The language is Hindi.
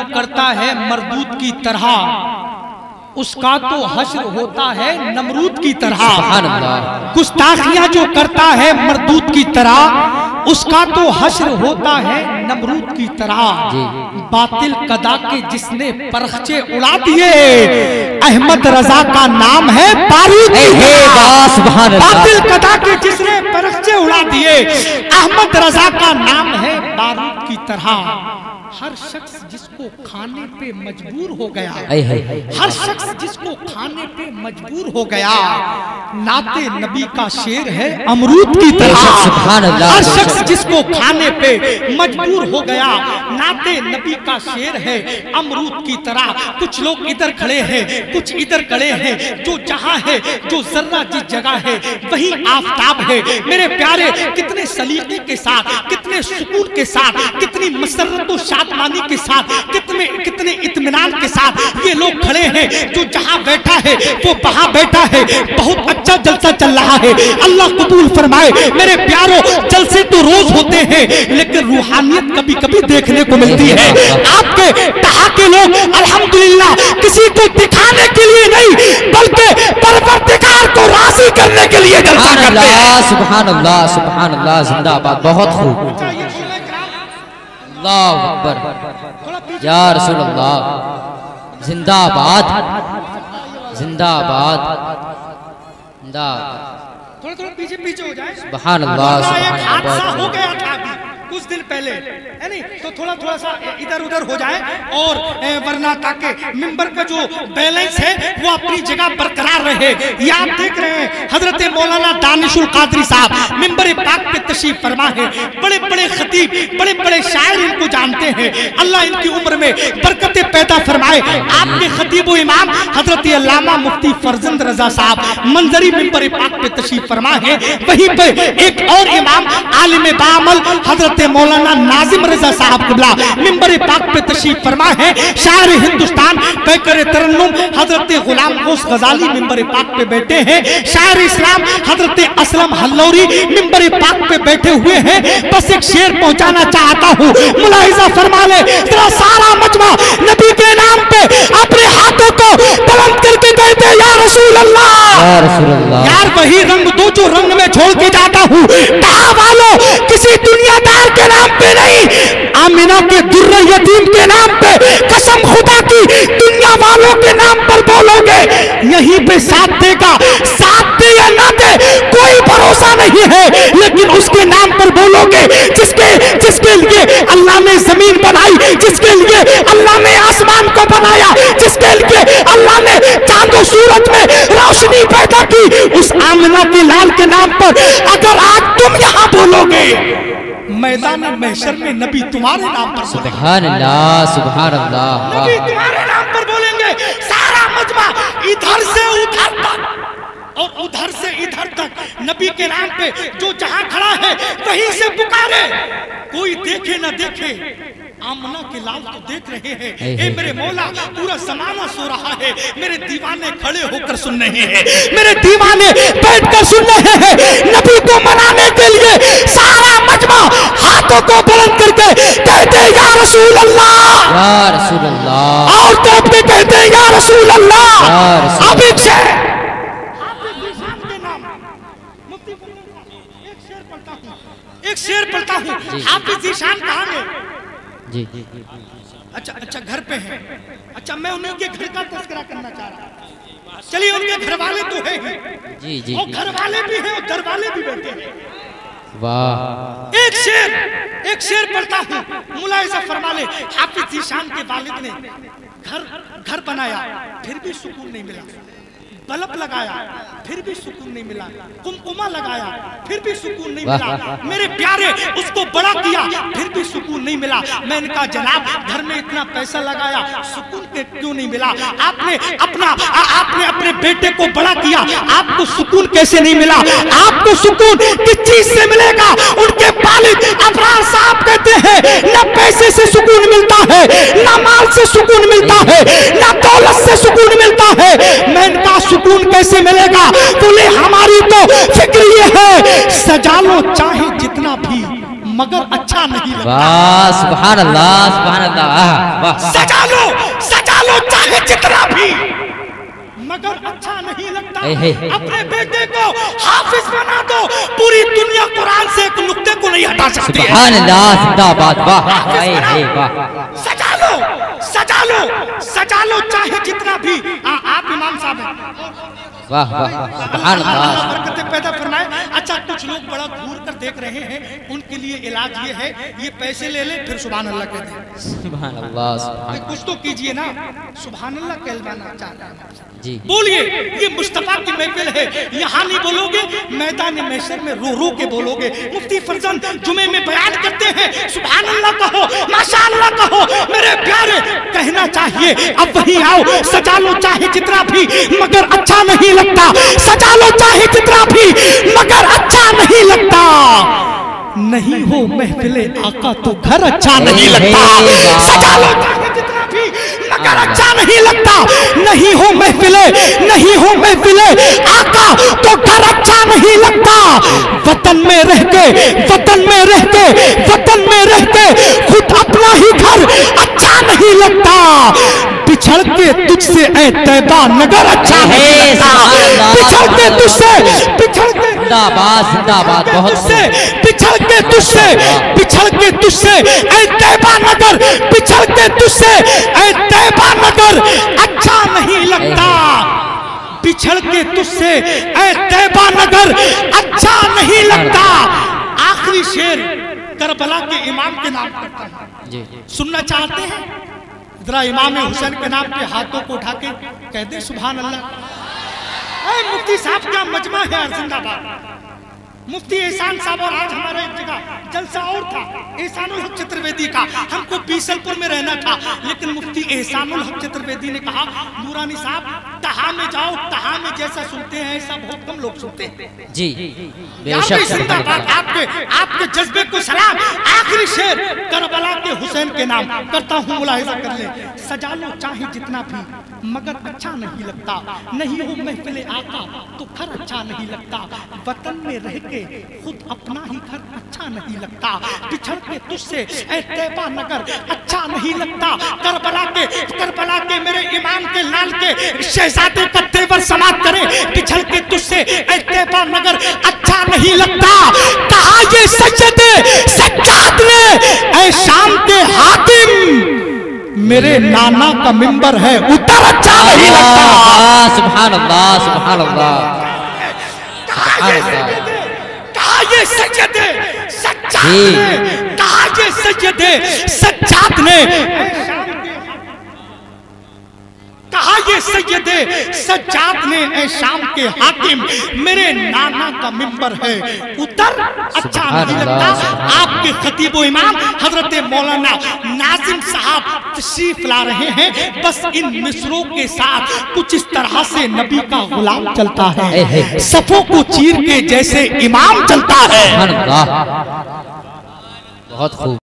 करता है मरदूत की तरह, उसका तो हश्र होता है नमरूद की तरह। गुस्ताखियां जो करता है मरदूत की तरह, उसका तो हश्र होता है नमरूद की तरह। बातिल कदा के जिसने परखचे उड़ा दिए, अहमद रजा का नाम है बारूद की तरह। बातिल कदा के जिसने परखचे उड़ा दिए, अहमद रजा का नाम है बारूद की तरह। हर शख्स जिसको खाने पे मजबूर हो गया, हर शख्स जिसको खाने पे मजबूर हो गया, नाते नबी का शेर है अमरूद की तरह। हर शख्स जिसको खाने पे मजबूर हो गया, नाते नबी का शेर है अमरूद की तरह। कुछ लोग इधर खड़े हैं, कुछ इधर खड़े हैं, जो जहां है, जो जर्रा जिस जगह है वही आफताब है। मेरे प्यारे, कितने सलीके के साथ, कितने सुकून के साथ, कितनी मसरत और शादमानी के साथ, कितने इत्मीनान के साथ ये लोग खड़े हैं। जो जहां बैठा है वो वहां बैठा है। बहुत अच्छा जलसा चल रहा है, अल्लाह कबूल फरमाए। मेरे प्यारों, जलसे तो रोज होते हैं, लेकिन रूहानियत कभी कभी देखने को मिलती है। आपके ठहाके लोग अल्हम्दुलिल्लाह किसी को दिखाने के लिए नहीं, बल्कि परवरदिगार को राजी करने के लिए जलसा करते हैं। सुभान अल्लाह, सुभान अल्लाह, जिंदाबाद, बहुत खूब, अल्लाह अकबर, या रसूल अल्लाह, जिंदाबाद, जिंदाबाद, जिंदाबाद। थोड़ा पीछे पीछे हो जाए। सुभान अल्लाह, सुभान हादसा हो गया था कुछ दिन पहले, है नहीं, तो थोड़ा सा इधर उधर हो जाए, और वरना ताकि मिंबर का जो बैलेंस है वो अपनी जगह बरकरार रहे। ये आप देख रहे हैं हजरत मौलाना दानिशुल कादरी साहब मिंबर पाक पे तशरीफ फरमा है। बड़े बड़े खतीब, बड़े बड़े शायर इनको जानते हैं। अल्लाह इनकी उम्र में बरकतें पैदा फरमाए। आपके खतीब व इमाम हजरत अल्लामा मुफ्ती फरजंद रजा साहब मंजरी मिंबर पाक पे तशरीफ फरमा है। वहीं पे एक और इमाम आलिम बामल हजरत मौलाना नाजिम रजा साहब किबला मिंबर पाक पे तशरीफ फरमा है। शायर हिंदुस्तान पैकर तरन्नुम हजरत गुलाम गौस गजाली मिंबर पाक पे बैठे हैं। शायर इस्लाम हजरत असलम हल्लौरी मिंबर पाक पे बैठे हुए हैं। बस एक शेर पहुंचाना चाहता हूँ, मुलाहिजा फरमा ले जरा सारा मजमा नबी के नाम पे अपने हाथों को बुलंद करके कहते या रसूल अल्लाह, या रसूल अल्लाह। यार वही रंग दो जो रंग में छोड़ के जाता हूँ। कहा वालों किसी दुनियादार के नाम पे नहीं, आमिना के दुर्र यतीम के नाम पे, कसम खुदा की दुनिया वालों के नाम पर बोलोगे यहीं पे साथ देगा। साथ दे या ना दे कोई भरोसा नहीं है, लेकिन उसके नाम पर बोलोगे जिसके लिए अल्लाह ने जमीन बनाई, जिसके लिए अल्लाह ने आसमान को बनाया, जिसके लिए अल्लाह ने चांद और सूरज में रोशनी पैदा की, उस आमिना के लाल के नाम पर अगर आज तुम यहाँ बोलोगे, मैदान महशर में नबी तुम्हारे नाम पर, सुभान अल्लाह, सुभान अल्लाह, नबी तुम्हारे नाम पर बोलेंगे। सारा मजमा इधर से उधर तक और उधर से इधर तक नबी के नाम पे जो जहां खड़ा है वहीं से पुकारे। कोई देखे न देखे, आमना के लाल तो देख रहे हैं। ए मेरे मौला, पूरा जमाना सो रहा है, मेरे दीवाने खड़े होकर सुन रहे हैं, मेरे दीवाने बैठकर सुन रहे हैं। नबी को मनाने के लिए सारा मजमा हाथों को बुलंद करके कहते या रसूल अल्लाह, या रसूल अल्लाह, और तरफ पे कहते या रसूल अल्लाह। अब एक शेर एक शेर पढ़ता हूँ। हाफिज ज़ीशान कहाँ गए? जी, अच्छा घर पे हैं। अच्छा, मैं उन्हीं के घर का तस्करा करना चाह रहा हूँ। चलिए, उनके घर वाले तो है ही, जी जी, और घर वाले भी हैं और दर वाले भी बैठे हैं। वाह, एक शेर पढ़ता हूँ, मुलाहिजा फरमा ले। हाफिज ज़ीशान के वालिद ने घर बनाया, फिर भी सुकून नहीं मिला। बल्ब लगाया, फिर भी सुकून नहीं मिला। कुमकुमा लगाया, फिर भी सुकून नहीं मिला। मेरे प्यारे, उसको बड़ा किया, फिर भी सुकून नहीं मिला। मैंने कहा जनाब, घर में इतना पैसा लगाया, सुकून क्यों नहीं मिला? आपने अपने बेटे को बड़ा किया, आपको सुकून कैसे नहीं मिला? आपको सुकून किस चीज से मिलेगा? उनके वालिद अबरार साहब कहते हैं न पैसे से सुकून मिलता है, न माल से सुकून मिलता है, न दौलत से सुकून मिलता है। मैंने कहा सुकून कैसे मिलेगा? बोले हमारी तो फिक्र ये है, सजा लो चाहे जितना भी, मगर अच्छा नहीं लगता। वाह सुभान अल्लाह वाह। सजा लो चाहे जितना भी, मगर अच्छा नहीं लगता। अपने बेटे को हाफिज बना दो, पूरी दुनिया कुरान से एक नुक्ते को नहीं हटा सकती। सुभान अल्लाह जिंदाबाद वाह। सजा लो चाहे जितना भी। आप इमाम साहब हैं, वाह वाह सुभान अल्लाह। बरकतें पैदा फरमाए। अच्छा, कुछ लोग बड़ा घूर कर देख रहे हैं, उनके लिए इलाज ये है, ये पैसे ले ले फिर सुभान अल्लाह कहते हैं। सुभान अल्लाह कुछ तो कीजिए ना, सुभान अल्लाह कहलाना चाहते हैं जी। बोलिए, ये मुस्तफा की महफिल है, यहाँ नहीं बोलोगे, मैदान महशर में रो रो के बोलोगे। मुफ्ती फरजंद जुमे में बयान करते हैं, सुभान अल्लाह कहो, माशाअल्लाह कहो, मेरे प्यारे कहना चाहिए। अब वही आओ, सजा लो चाहे जितना भी, मगर अच्छा नहीं लगता। सजा लो चाहे जितना भी, मगर अच्छा नहीं लगता। नहीं हो महफिले आका तो घर अच्छा नहीं लगता। सजा लो चाहे जितना भी, मगर अच्छा नहीं लगता। नहीं हो महफिले आका तो घर अच्छा नहीं लगता। वतन में रह के खुद अपना ही घर अच्छा नहीं लगता। बिछड़ के तुझसे ऐ तैबा नगर अच्छा नहीं लगता। बिछड़ के तुझसे जिंदाबाद बहुत से बिछड़ के तुझसे ऐ तैबा नगर, बिछड़ के तुझसे ऐ तैबा नगर अच्छा नहीं लगता। बिछड़ के तुझसे ऐ तैबा नगर अच्छा नहीं लगता। आखिरी शेर करबला के इमाम के नाम करता है, सुनना चाहते हैं? जरा इमाम हुसैन के नाम पे हाथों को उठा के कह दे सुभान अल्लाह। मुफ्ती साहब का मजमा है जिंदाबाद। मुफ्ती एहसान साहब, और आज हमारा एक जगह जलसा और था, एहसानुल हक चतुर्वेदी का। हमको बीसलपुर में रहना था, लेकिन मुफ्ती एहसानुल हक चतुर्वेदी ने कहा, नूरानी साहब तहा में जाओ, तहा में जैसा सुनते हैं ऐसा बहुत कम लोग सुनते हैं जी। जिंदाबाद, आपके जज्बे को सलाम। आखिरी शेर करबला के हुसैन के नाम करता हूँ, मुलाहिजा कर ले। सजा लो चाहे जितना भी, मगर अच्छा नहीं लगता। नहीं हो महफिले आका तो घर अच्छा नहीं लगता। वतन में रह के खुद अपना ही घर अच्छा नहीं लगता। बिछड़ के तुझसे ऐ तैबा नगर अच्छा नहीं लगता। करबला के मेरे इमाम के लाल के शहजादे का तेवर समाप्त करे। बिछड़ के तुझसे ऐ तैबा नगर अच्छा नहीं लगता। कहा ये सज्जदे सज्जाद ने ऐ शाम के हाकिम, मेरे नाना का मिंबर है उतर अच्छा नहीं लगता। सुभान अल्लाह सुभान अल्लाह। कहा ये सज्जदे सज्जाद ने कहा ये सैयदे सज्जाद ने ऐ शाम के हाकिम, मेरे नाना का मिंबर है उतर अच्छा नहीं लगता। आपके खतीबो इमाम हजरत मौलाना नाजिम साहब तशरीफ ला रहे हैं। बस इन मिसरों के साथ कुछ इस तरह से नबी का गुलाम चलता है, सफों को चीर के जैसे इमाम चलता है। बहुत खूब।